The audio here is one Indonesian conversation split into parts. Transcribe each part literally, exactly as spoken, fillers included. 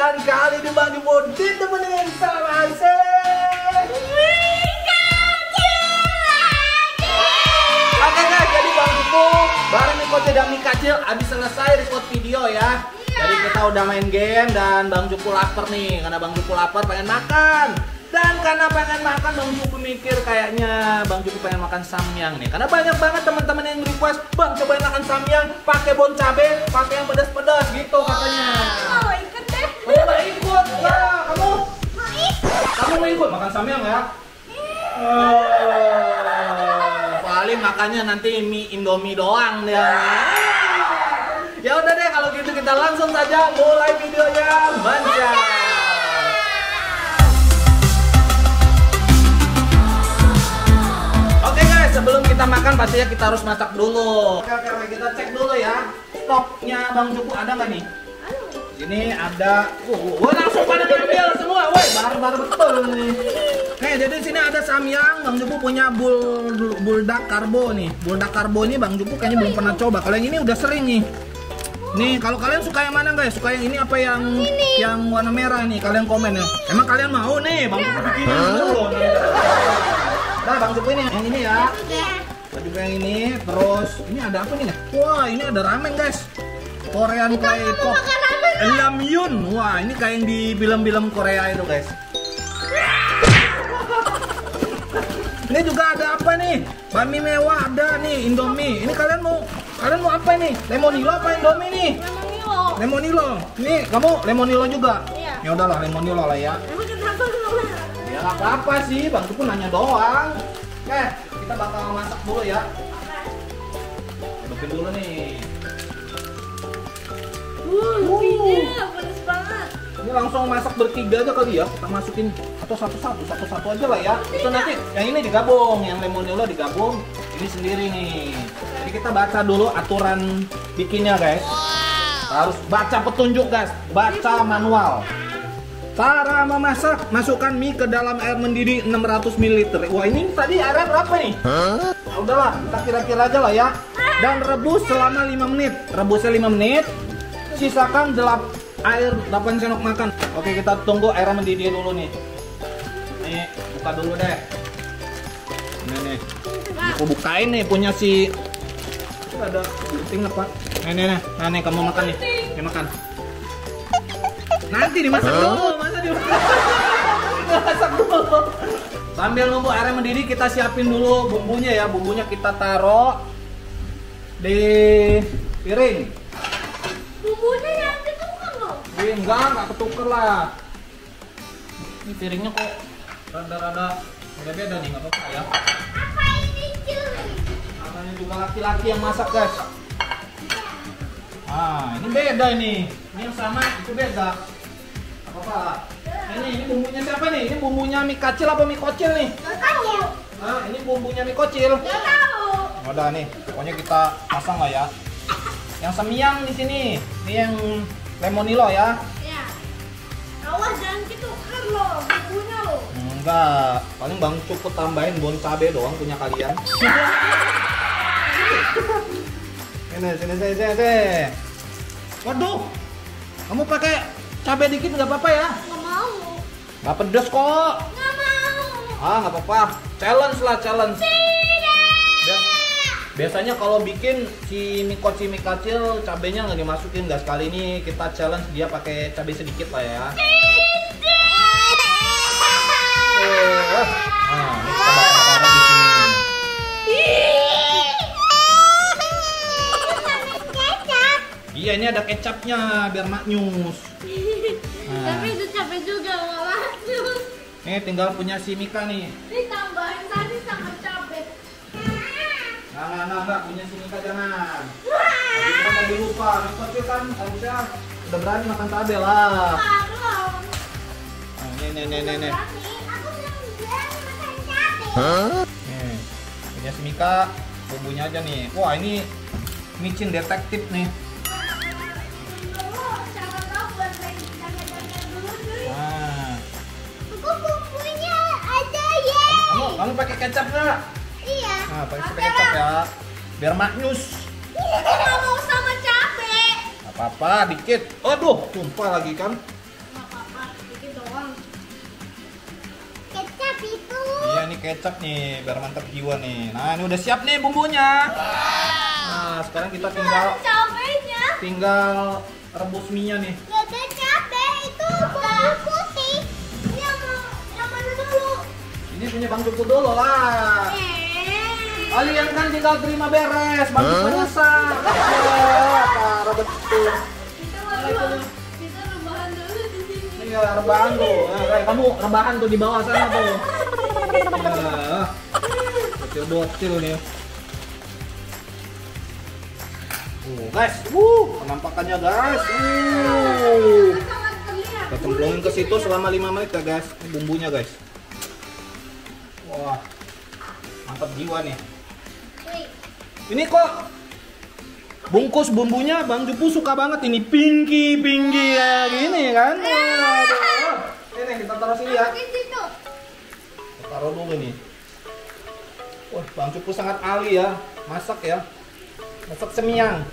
Dan kali ini Bang Juput ditemenin sama Asep. Oke guys, jadi Bang Juput bareng Miko dan Mika Kecil abis selesai record video ya. Jadi kita udah main game dan Bang Jupu lapar nih. Karena Bang Jupu lapar pengen makan. Dan karena pengen makan, Bang Jupu mikir kayaknya Bang Jupu pengen makan samyang nih. Karena banyak banget teman-teman yang request, Bang cobain makan samyang pakai bon cabe, pakai yang pedas-pedas gitu katanya. Mau ikut deh. Kamu mau ikut? Nah, kamu Mau ikut. kamu mau ikut makan samyang ya? Oh, paling makannya nanti mie Indomie doang dia. Ya udah deh, kalau gitu kita langsung saja mulai videonya. Manja. Oke guys, sebelum kita makan pastinya kita harus masak dulu. Oke, oke, oke, kita cek dulu ya. Stoknya Bang Jupu ada nggak nih? Ini ada. Wah, wah langsung pada ngambil semua. Woi, barbar betul nih. Nih, jadi sini ada samyang. Bang Jupu punya bul buldak karbo nih. Buldak karbo ini Bang Jupu kayaknya belum pernah coba. Kalau yang ini udah sering nih. Nih, kalau kalian suka yang mana guys? Suka yang ini apa yang ini. Yang warna merah nih? Kalian komen ya. Emang kalian mau nih Bang Jupu bikinin dulu. Nah, Bang Jupu ini yang ini ya. Ada juga yang ini. Terus ini ada apa nih? Wah, ini ada ramen guys. Korean K-pop. Ramyun. Wah, ini kayak yang di film-film Korea itu guys. Ini juga ada apa nih? Bami mewah ada nih, Indomie. Ini kalian mau kalian mau apa nih? Lemonilo apa Indomie nih? Lemonilo. Lemonilo. Ini kamu lemonilo juga? Iya. Ya udahlah lemonilo lah ya. Emang kenapa lu? Ya nggak apa-apa sih, Bang Jupu nanya doang. Oke, kita bakal masak dulu ya. Adukin dulu nih. Uh, minyak pedas banget. Ini langsung masak bertiga aja kali ya. Kita masukin atau satu-satu, satu-satu aja lah ya. Itu nanti yang ini digabung, yang lemonilo digabung, ini sendiri nih. Jadi kita baca dulu aturan bikinnya guys. Harus baca petunjuk guys, baca manual. Cara memasak, masukkan mie ke dalam air mendidih enam ratus mililiter. Wah, ini tadi airnya berapa nih? Hah? Nah, udahlah, kita kira-kira aja lah ya. Dan rebus selama lima menit. Rebusnya lima menit. Sisakan delap air delapan sendok makan. Oke, kita tunggu airnya mendidih dulu nih. Nih, buka dulu deh. Ini nih. Aku bukain nih punya si ada penting apa? Nih, nih, nih. Nah, nih kamu makan nih. Nih makan. Nanti dimasak dulu, masa dimasak? Masak dulu. Sambil nunggu airnya mendidih, kita siapin dulu bumbunya ya. Bumbunya kita taruh di piring. Bumbunya yang ditukar loh. Eh, enggak, enggak ketuker lah. Ini piringnya kok rada-rada beda-beda nih, nggak apa-apa ya. Apa ini cuy? Katanya juga laki-laki yang masak guys. Ah, ini beda ini. Ini yang sama, itu beda. Apa apa? Ini ini bumbunya siapa nih? Ini bumbunya mie kecil apa mie kocil nih? Gak tahu. Ah, ini bumbunya mie kocil. Gak tahu. Udah nih, pokoknya kita pasang lah ya. Yang samyang di sini, ini yang lemonilo ya. Ya. Awas jangan ditukar loh, bumbunya loh. Enggak, paling Bang Jupu tambahin bon cabe doang punya kalian. Ini sini sini sini. sini. Waduh, kamu pakai cabe dikit nggak apa-apa ya? Gak mau. Nggak pedes kok. Gak mau. Ah nggak apa-apa. Challenge lah challenge. Tidak. Biasanya kalau bikin si mie koci mie kecil cabenya nggak dimasukin, guys. Kali ini kita challenge dia pakai cabai sedikit lah ya. Eh, nah, ini kita bakal taruh di sini nih. Iya, ini ada kecapnya biar maknyus. Nah. Tapi itu capek juga gak maknyus. Nih tinggal punya si Mika nih. Ditambahin tadi sama capek. Nah, nah, nah, nah, punya si Mika jangan. Jadi kita tadi lupa, mie kocil kan harusnya udah berani makan cabai lah. Belum. Nah, nih, nih, nih, nih, nih. Aku belum berani makan capek. Nih, punya si Mika, bumbunya aja nih. Wah, ini micin detektif nih. Oh, cara tahu buat lagi jaga-jaga dulu dulu. Nah, Aku bumbunya ada ya. kamu, kamu pakai kecap nggak? Iya. Nah, pakai kecap ya, biar maknyus. Aku nggak mau sama capek. Gak apa-apa, dikit. Aduh, tumpah lagi kan. itu. Iya, ini kecap nih, biar mantap jiwa nih. Nah, ini udah siap nih bumbunya. Nah, sekarang kita tinggal Cabenya. tinggal rebus mie-nya nih. Gak ada cabai, itu bawang putih. Ini yang, yang mana dulu? Ini punya Bang Cupu dulu lah. Eh. Kalian kan tinggal terima beres, Bang Cupu masak. Ya, parah betul. Kita rebahan. Kita rebahan dulu di sini. Iya, rebahan tuh. Nah, kayak kamu rebahan tuh di bawah sana tuh. Ya, bocil-bocil nih. Uh, guys, uh, penampakannya guys. Uh. Sangat terlihat. Kita cemplungin ke situ selama lima menit ya guys. Ini bumbunya guys. Wah, mantap jiwa nih. Wih. Ini kok bungkus bumbunya Bang Cupu suka banget ini pinky pinky ya gini kan. Waduh. Ini kita taruh sini ya. Di situ. Kita taruh dulu nih. Wah, Bang Cupu sangat ahli ya masak ya. Masak semiyang.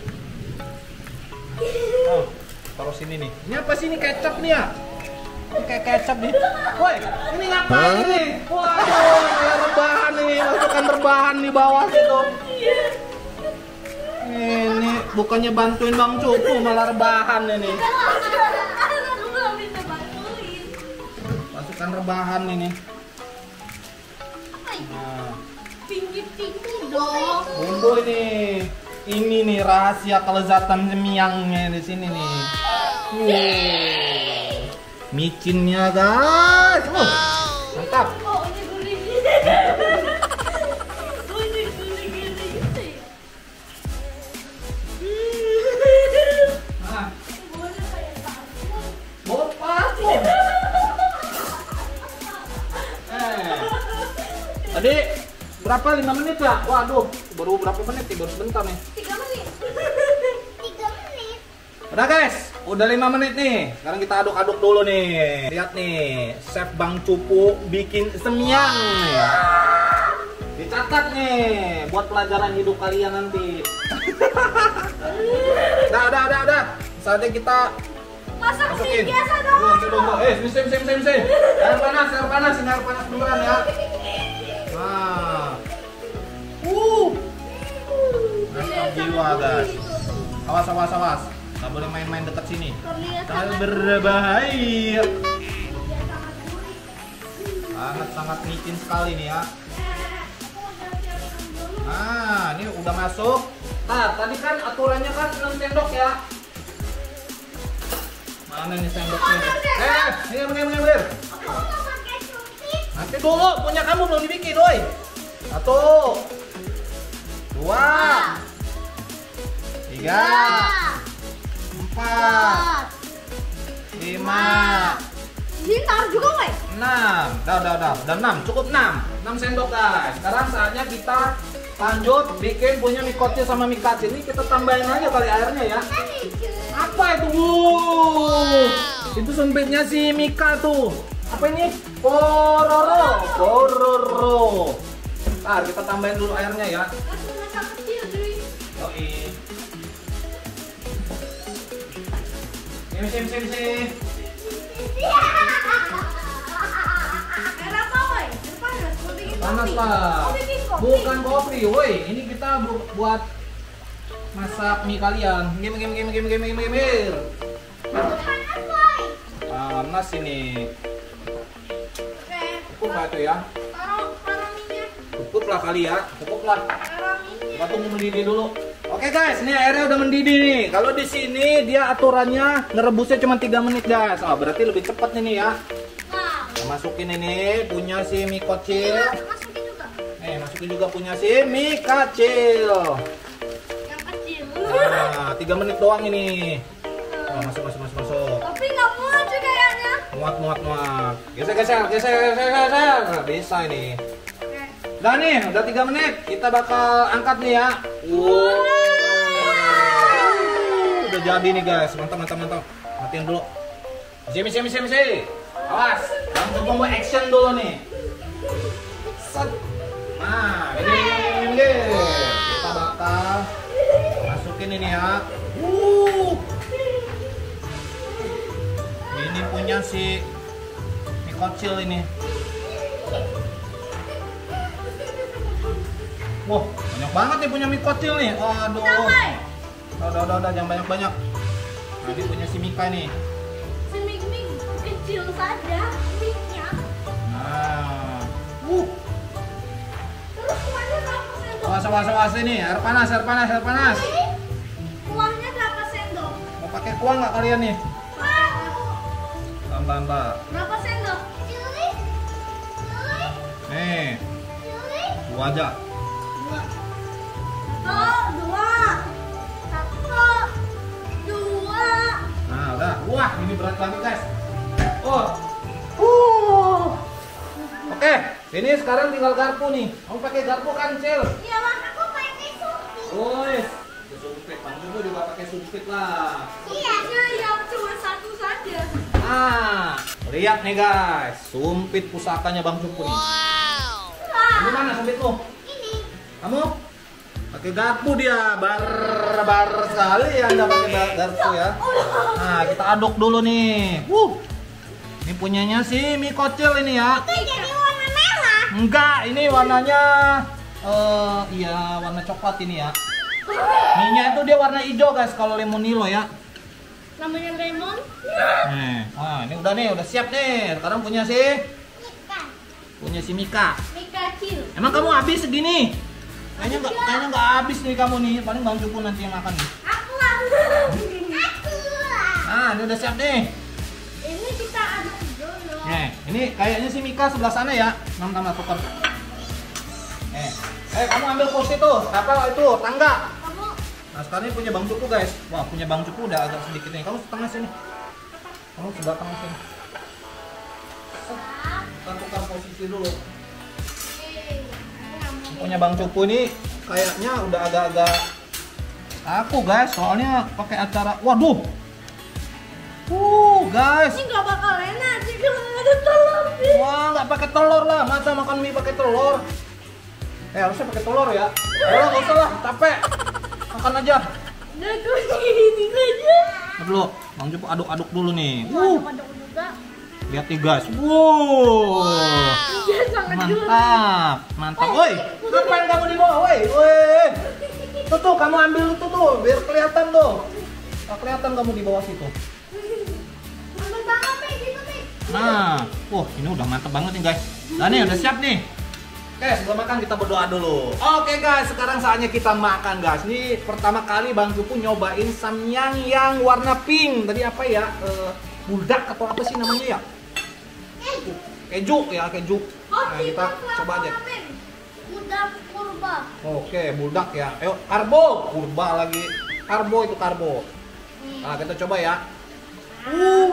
Oh, taruh sini nih. Ini apa sih ini kecap nih ya? Ini kayak kecap nih. Woi, ini ngapain nih? Waduh, ini rebahan nih, masukkan rebahan di bawah situ. Ini bukannya bantuin Bang Cupu malah rebahan ini. Aku nggak bisa bantuin. Masukkan rebahan ini. Apa ini? Nah, Tinggi-tinggi dong. bumbu ini. Ini nih rahasia kelezatan semiyangnya di sini nih. Wow. Micinnya guys. Uh, mantap. Oh, ini guling. Oh, ini guling gini gitu ya. Nah, Baunya kayak takut. bau parfum. Eh. Tadi berapa? lima menit ya? Waduh, baru berapa menit nih? Baru sebentar nih. Tiga menit. Tiga menit. Udah guys, udah lima menit nih. Sekarang kita aduk-aduk dulu nih. Lihat nih, Chef Bang Cupu bikin semiyang nih. Dicatat nih, buat pelajaran hidup kalian nanti. Udah, udah, udah, udah. Saatnya kita Masak masukin. sih biasa dong. Tunggu, tunggu. Eh, sini, sini, sini, sini, sini. Air panas, air panas, ini air panas beneran ya. Nah. Uh. Mantap jiwa guys. Awas, awas, awas. Nggak boleh main-main dekat sini. Terlihat Sangat sangat berbahaya. dia sangat gurih. Sangat sangat micin sekali nih ya. Aku udah siapkan dulu. Nah, ini udah masuk. Nah, tadi kan aturannya kan enam sendok ya. Mana nih sendoknya? Eh, ini bener bener bener. Aku mau pakai suntik. Nanti dulu, punya kamu belum dibikin, doi. Satu, dua, tiga, empat, lima, Ini taruh juga, woi. enam. Udah, udah, udah. Udah enam, cukup enam. enam sendok guys. Sekarang saatnya kita lanjut bikin punya mie kocil sama mie kacil. Ini kita tambahin aja kali airnya ya. Apa itu? Wow. Itu sempitnya si Mika tuh. Apa ini? Pororo. Pororo. Ntar kita tambahin dulu airnya ya. Langsung masak kecil, cuy. Yoi. Sini, sini, sini, sini. Air apa, woi? Air panas. Mau bikin Panas kopi. lah. Mau bikin kopi. Bukan kopi, woi. Ini kita bu- buat masak mie kalian. Gim, gim, gim, gim, gim, gim, gim. Panas, woi. Panas ini. Oke. Cukup lah itu ya. Taruh, taruh minyak. Cukup lah kali ya. Cukup lah. Taruh minyak. Kita tunggu mendidih dulu. Oke guys, ini airnya udah mendidih nih. Kalau di sini dia aturannya ngerebusnya cuma tiga menit guys. Oh, berarti lebih cepat ini ya. Wow. Kita masukin ini punya si mie kocil. Masukin juga. Nih, masukin juga punya si mie kacil. Yang kecil. Nah, tiga menit doang ini. Oh, masuk, masuk, masuk, masuk. Tapi nggak muat sih kayaknya. Muat, muat, muat. Geser, geser, geser, geser, geser. Nah, bisa ini. Oke. Udah nih, udah tiga menit. Kita bakal angkat nih ya. Wow. Udah jadi nih guys. Mantap, mantap, mantap. Matiin dulu. Sini, sini, sini, sini. Awas. Langsung combo action dulu nih. Set. Nah, ini, ini, ini, ini. Kita bakal masukin ini ya. Uh. Ini punya si mie kocil ini. Wah, banyak banget nih punya mie kocil nih. Aduh. Udah, udah, udah, jangan banyak-banyak. Nah, ini punya si Mika nih. Si mie mie kecil saja mie-nya. Nah. Uh. Terus kuahnya berapa sendok? Awas, awas, awas ini. Air panas, air panas, air panas. Ini kuahnya berapa sendok? Mau pakai kuah nggak kalian nih? Mau. Mbak, mbak. Berapa sendok? Cili. Cili. Nih, Cili. dua aja. Dua. Oh, dua. Satu. Dua. Nah, udah. Wah, ini berat banget, guys. Oh. Uh. Oke, ini sekarang tinggal garpu nih. Kamu pakai garpu kan, Cil? Iya, Bang. Aku pakai sumpit. Woi, sumpit. Bang Jumbo juga pakai sumpit lah. Iya, yang cuma satu saja. Ah, lihat nih guys, sumpit pusakanya Bang Jumbo nih. Kamu mana sumpitmu? Ini. Kamu? Pakai garpu dia, bar-bar sekali ya Anda pakai garpu ya. Nah, kita aduk dulu nih. Wuh. Ini punyanya si mie kocil ini ya. Itu jadi warna merah. Enggak, ini warnanya eh iya warna coklat ini ya. Mie-nya itu dia warna hijau guys kalau lemonilo ya. Namanya lemon. Nih, ah ini udah nih, udah siap nih. Sekarang punya si Mika. punya si Mika. Mika kecil. Emang kamu habis segini? Kayaknya nggak kayaknya nggak habis nih kamu nih. Paling Bang Cupu nanti yang makan nih. Aku lah. Aku lah. Ah, ini udah siap nih. Ini kita aduk dulu. Nih, ini kayaknya si Mika sebelah sana ya. Nam tambah tukar. Eh, eh kamu ambil kursi tuh. Apa itu? Tangga. Kamu Nah, sekarang ini punya Bang Cupu guys. Wah, punya Bang Cupu udah agak sedikit nih. Kamu setengah sini. Kamu sebelah tengah sini. Kita tukar posisi dulu. Punya Bang Cupu ini kayaknya udah agak-agak aku guys, soalnya pakai acara. Waduh. Uh, guys. ini nggak bakal enak sih kalau nggak ada telur sih. Wah, nggak pakai telur lah. Masa makan mie pakai telur? Eh, harusnya pakai telur ya. Ayo, nggak usah lah, capek. Makan aja. Udah aku ini saja. Ntar dulu, Bang Cupu aduk-aduk dulu nih. Mau Uh, aduk juga. lihat nih guys. Wow. Iya sangat gurih. Mantap, mantap. Woi, ngapain kamu di bawah? Woi, woi. Tuh tuh, kamu ambil tuh tuh, biar kelihatan tuh. Nggak kelihatan kamu di bawah situ. Ambil tangan nih gitu nih. Nah, wah ini udah mantep banget nih guys. Nah nih udah siap nih. Oke, sebelum makan kita berdoa dulu. Oke guys, sekarang saatnya kita makan guys. Ini pertama kali Bang Cupu nyobain samyang yang warna pink. Tadi apa ya? Eh, buldak atau apa sih namanya ya? Keju ya, keju. Oh, Nah, kita coba aja. Mudah kurba. Oke, buldak ya. Ayo, karbo. Kurba lagi. Karbo itu karbo. Nah, kita coba ya. Uh.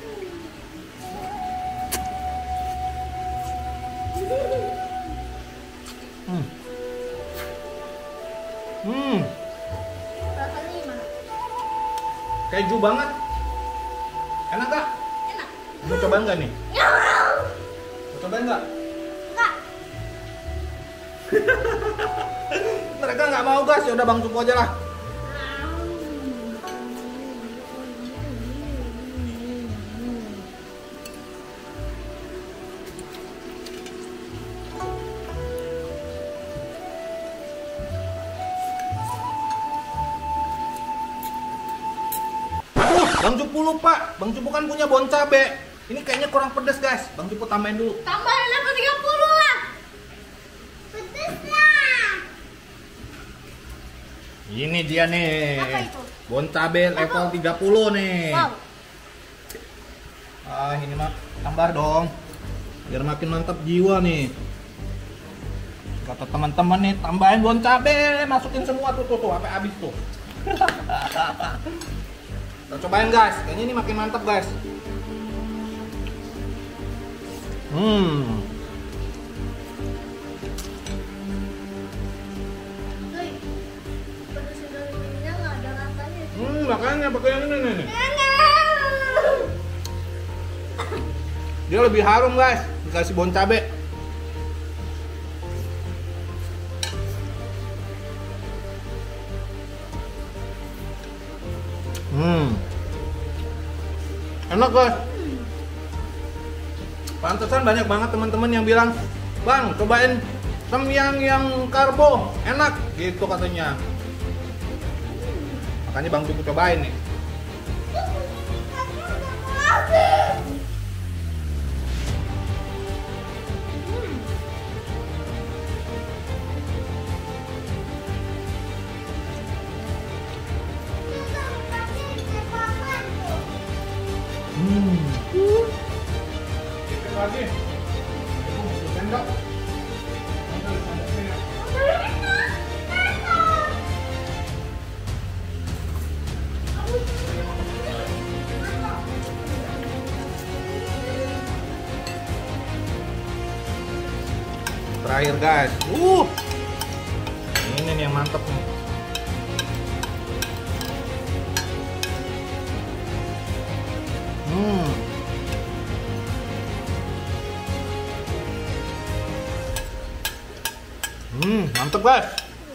Hmm. Hmm. Rasanya gimana? Keju banget. Enak gak? Enak. Mau cobain nggak nih? Ya. Mau cobain nggak? Enggak. Mereka nggak mau guys. Ya udah Bang Cupu aja lah. Aduh, Bang Cupu lupa. Bang Cupu kan punya bon cabe. Ini kayaknya kurang pedas guys. Bang Cupu tambahin dulu. Tambahin level tiga puluh lah. Pedes lah. Ini dia nih. Apa itu? Bon cabe level tiga puluh nih. Wow. Ah, ini mah tambah dong. Biar makin mantap jiwa nih. Kata teman-teman nih, tambahin bon cabe, masukin semua tuh tuh tuh sampai habis tuh. Kita cobain guys. Kayaknya ini makin mantap guys. Hmm. Cuy, pedes dari ininya nggak ada rasanya. Hmm, makanya pakai yang ini nih. Enak. Dia lebih harum guys, dikasih bon cabe. Hmm. Enak guys. Pantesan banyak banget teman-teman yang bilang, "Bang, cobain Samyang yang karbo enak gitu katanya. Makanya Bang Cupu cobain nih. Hmm. Sedikit lagi. Itu sendok. Terakhir guys, uh, ini nih yang mantep nih. Hmm. Hmm, mantep guys.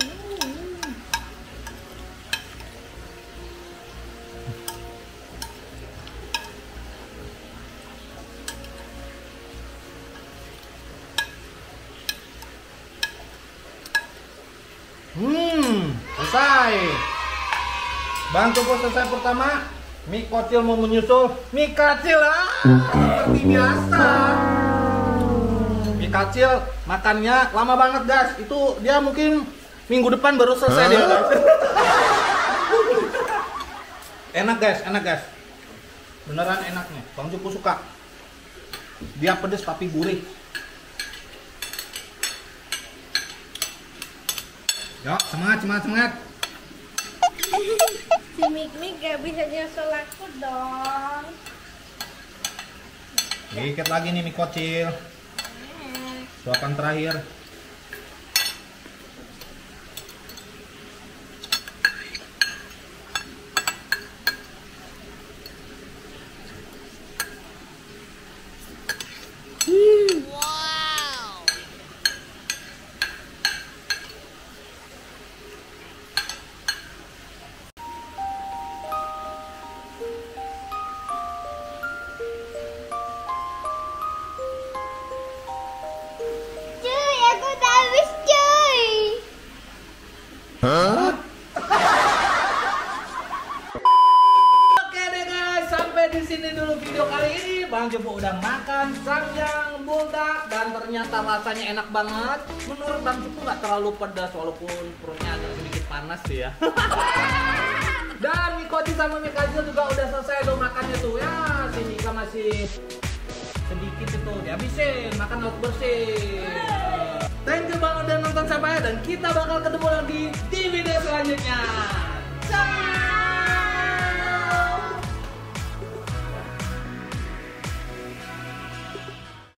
Hmm, selesai. Bang Cupu selesai pertama. Mie kocil mau menyusul. Mie kacil ah, seperti biasa. Mie kacil makannya lama banget guys. Itu dia mungkin minggu depan baru selesai dia guys. Enak guys, enak guys. Beneran enaknya. Bang Cupu suka. Dia pedes tapi gurih. Yuk, semangat, semangat, semangat. Si Mik-Mik gak bisa nyusul aku dong. Dikit lagi nih mie kocil. Suapan terakhir. Cuy, aku udah habis cuy. Hah? Oke deh guys, sampai di sini dulu video kali ini. Bang Cupu udah makan samyang buldak dan ternyata rasanya enak banget. Menurut Bang Cupu nggak terlalu pedas walaupun perutnya agak sedikit panas sih ya. Dan mie kocil sama mie kacil juga udah selesai tuh makannya tuh ya. Si Mika masih sedikit itu dihabisin, makan harus bersih. Thank you banget udah nonton sampai dan kita bakal ketemu lagi di video selanjutnya. Ciao.